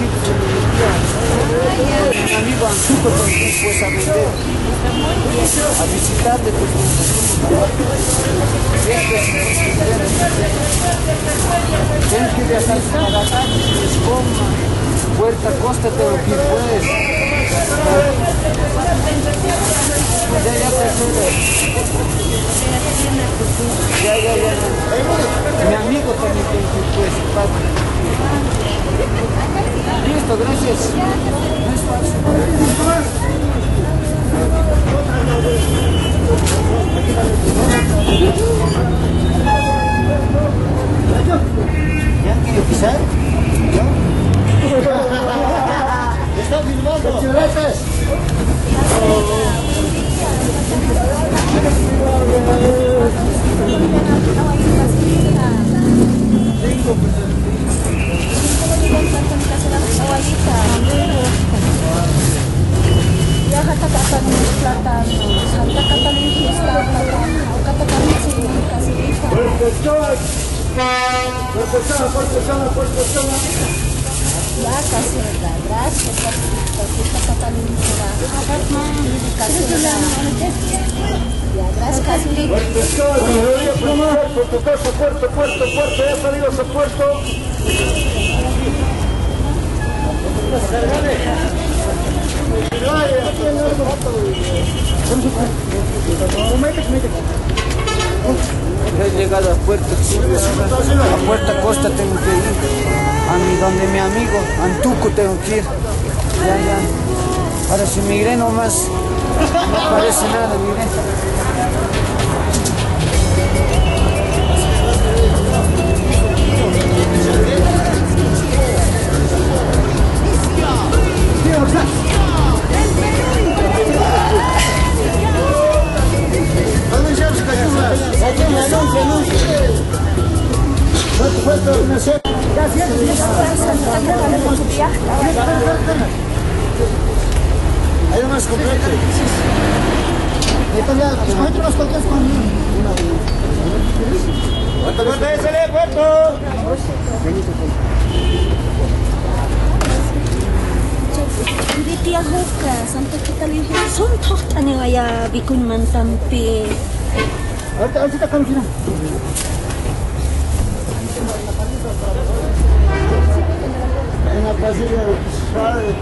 poquito de mi tía. Mi amigo Antuco también pues a vender. A visitarle pues. Tienes que viajar para la calle, Escoma, Puerta Costa, tengo que ir pues. Ya te ayudo. Ya. Mi amigo también tiene que ir pues. Listo, gracias. No es fácil. ¿Ya quiere pisar? ¿No? ¡Está filmando! ¡Muchas gracias! Puerto, ya ha salido ese puerto. Ya he llegado a Puerta Costa tengo que ir. Donde mi amigo Antuco tengo que ir. Ya. Ahora si migré nomás, no parece nada, migré. Hay unas completas. Unos cuantos conmigo. ¡Puerto, ese puerto! Tía Hoka, Santa Catalina, son tohtane vaya bikun mantampi. Ahorita camina. En la pasilla de Suárez,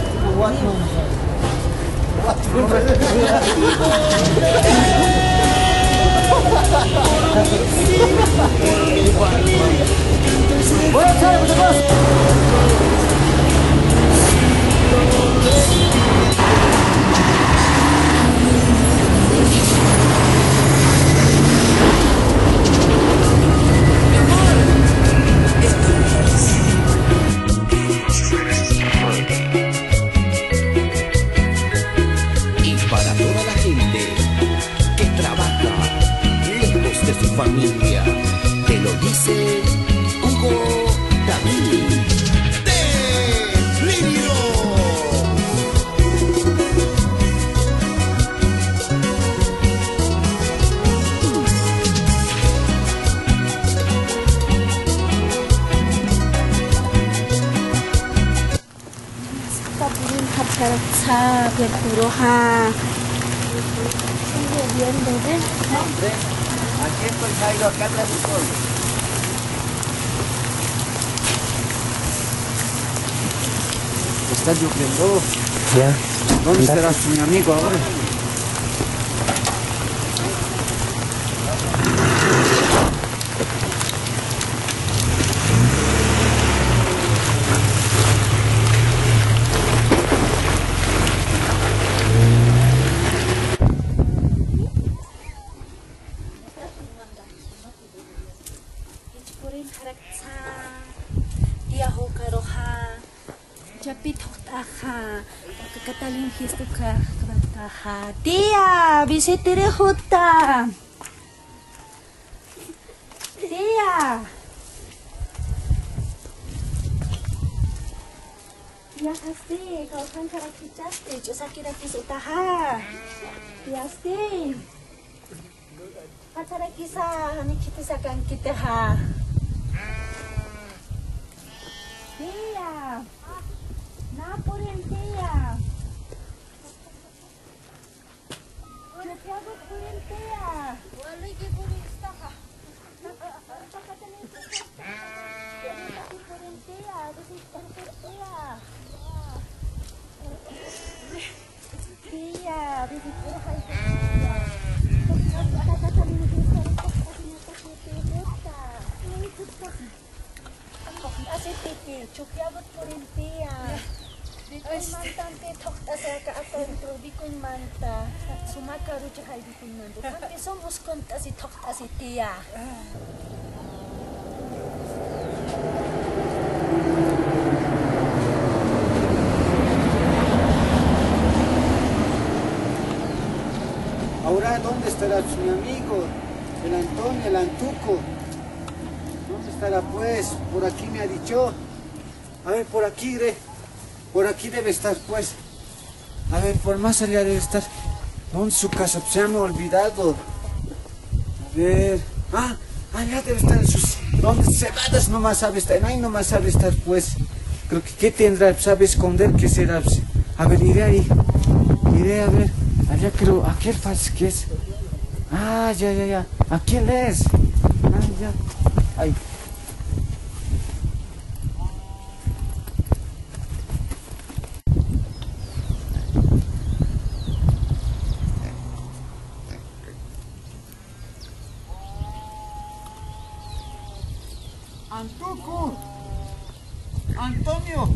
familia, te lo dice Hugo David de Lirio. Aquí estoy, Jairo, acá atrás estoy. Está lloviendo. Ya. ¿Dónde estará mi amigo ahora? Tía, visitere huta. Tía. Ya pasti, kau kan cara kicaste, yo kira kisah. Ya pasti. Cara kisah, ni kita sakan kita ha. Tía. Tía, así que chupiabot por el tía. Bikun manta ante tokta sa kaatantro bikun manta sumakaru chahay bikun manta. Kante somos konta si tokta si tía. Ahora, ¿dónde estará mi amigo? El Antonio, el Antuco. ¿Dónde estará pues? Por aquí me ha dicho. A ver, por aquí, por aquí debe estar pues. A ver, por más allá debe estar. ¿Dónde es su casa? Pues ya me he olvidado. A ver. Ah, allá debe estar en sus... ¿Dónde? Cebadas nomás sabe estar. Ahí nomás sabe estar pues. Creo que ¿qué tendrá? ¿Sabe esconder? ¿Qué será? A ver, iré ahí. Iré a ver. Allá creo, aquel parece que es. Ah, ya. Aquel es. Ah, ya. Ahí. Antuco. Antonio.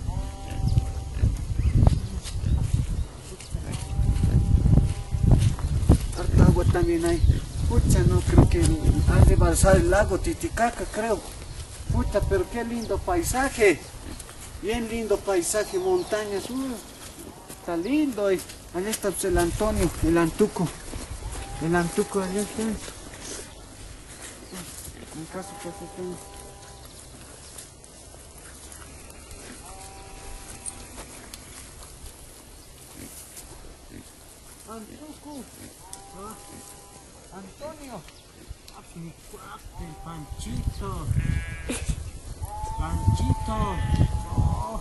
Harta agua también hay. Pucha, no creo que ha de balsar el lago Titicaca, creo. Pucha, pero qué lindo paisaje. Bien lindo paisaje, montañas. Está lindo. Allá está pues, el Antonio, el Antuco. El Antuco, allá está. En caso pues está. Antuco. Antonio. Mi cuate, Panchito. Panchito. Oh,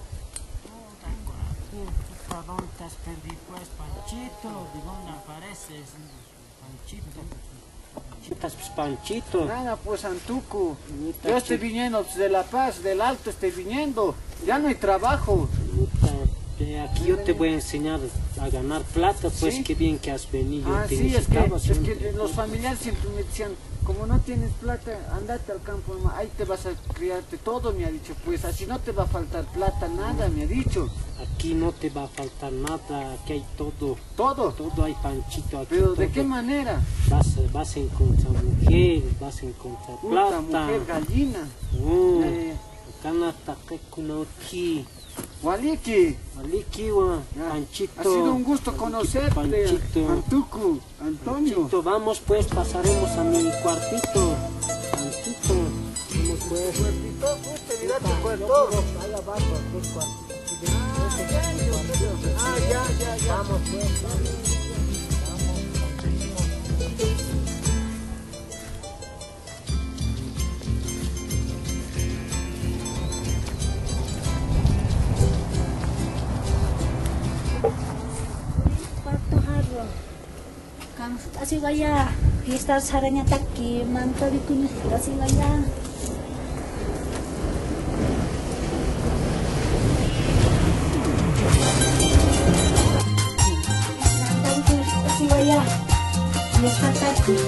¿para dónde te has perdido pues, Panchito? ¿De dónde apareces? Panchito. Panchitas, pues, Panchito. Nada, pues Antuco. Yo estoy viniendo de La Paz, del Alto estoy viniendo. Ya no hay trabajo. Aquí yo te voy a enseñar a ganar plata, pues ¿Sí? Qué bien que has venido. Ah, te sí, es necesitaba que siempre. los familiares siempre me decían, como no tienes plata, andate al campo, mamá, ahí te vas a criarte todo, me ha dicho, pues así no te va a faltar plata, nada, me ha dicho. Aquí no te va a faltar nada, aquí hay todo. Todo. Todo hay, Panchito. Aquí Pero ¿de todo. qué manera? Vas a encontrar mujer, vas a encontrar Puta, plata. mujer, gallina. Kanata kekunoti. Waliki, Alikiwa, ya. Panchito. Ha sido un gusto conocerte, Panchito. Antuco, Antonio. Panchito, vamos pues, pasaremos a mi cuartito. Panchito, vamos pues. Cuartito, usted mira tu cuarto. Allá abajo, aquel cuartito. Ya. Vamos pues, vamos. Así vaya, fiesta saranya taki, mantap bikun, así vaya. Así vaya, fiesta taki.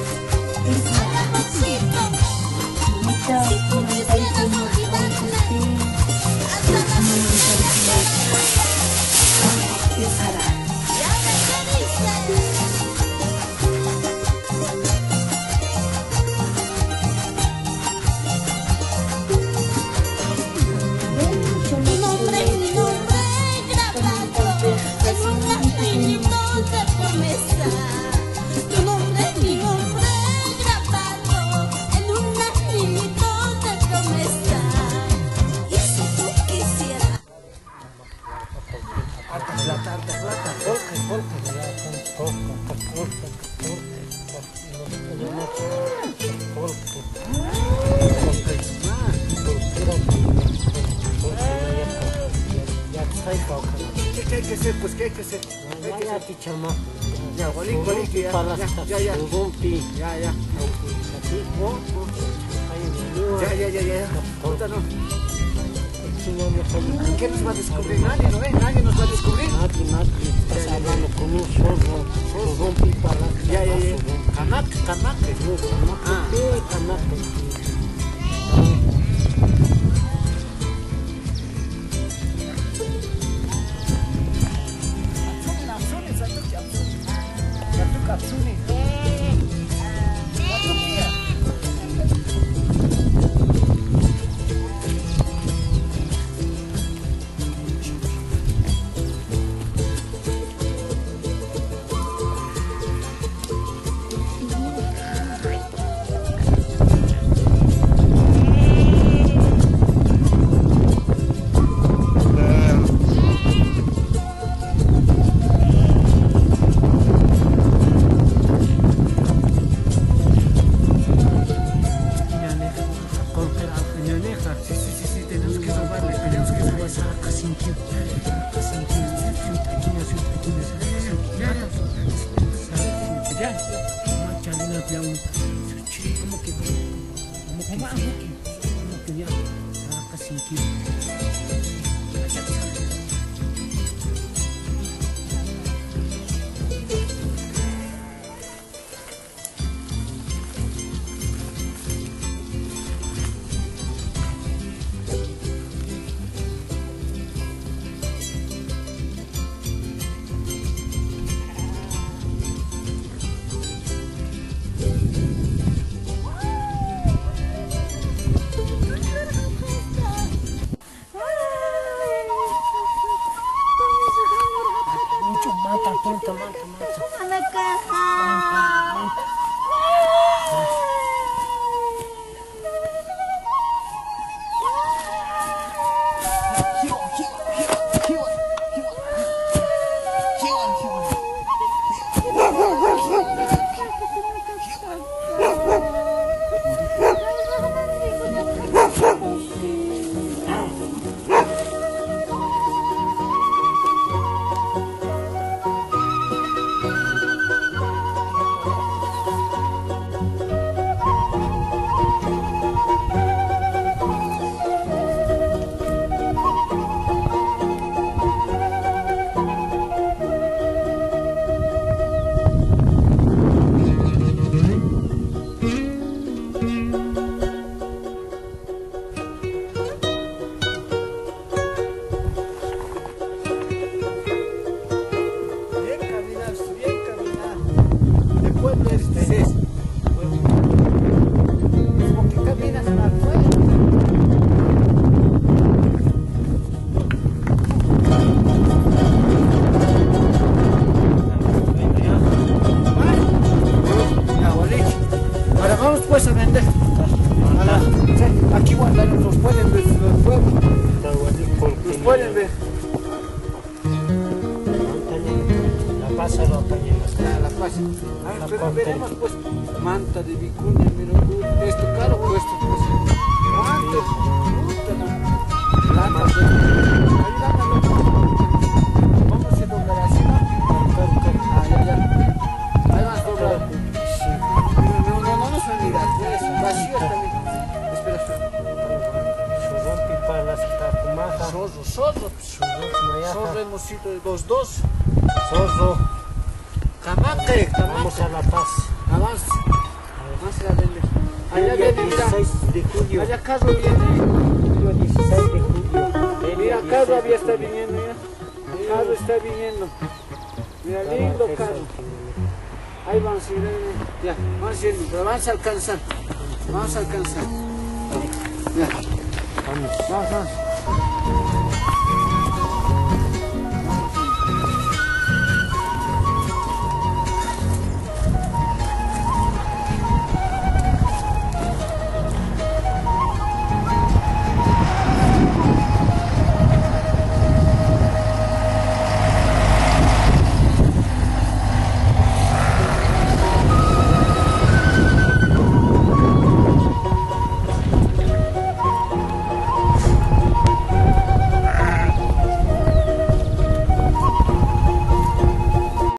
¿Qué hay que hacer? Pues ¿qué hay que hacer? Ya, Waliki, ya. Ya. Puta, no. ¿Qué nos va a descubrir? Nadie, ¿no ve? Nadie nos va a descubrir. Nadie, estás hablando con un zorro pipalas. Ya. Canaque. Aquí guardaron, los pueden ver, los pueden ver. La pasa lo apañemos. La pasa. Pero veremos pues, manta de vicuña, mira, esto caro puesto pues. ¿Cuánto? Puta no. Plata pues. Ayúdame. Vamos a doblar así, ¿no? Ahí vas a doblar. No se olvida, pues, vacío también. Espera. Zorro hemos ido los dos. Zorro. Camaque. Vamos a La Paz. Avanza a vender. Allá viene, mira. 16 de julio. Allá Carlos viene. 16 de julio. Mira, Carlos había está viniendo, mira. Carlos está viniendo. Mira, lindo Carlos. Ahí vamos a ir, ya, vamos a ir, pero vamos a alcanzar. Ya. Vamos.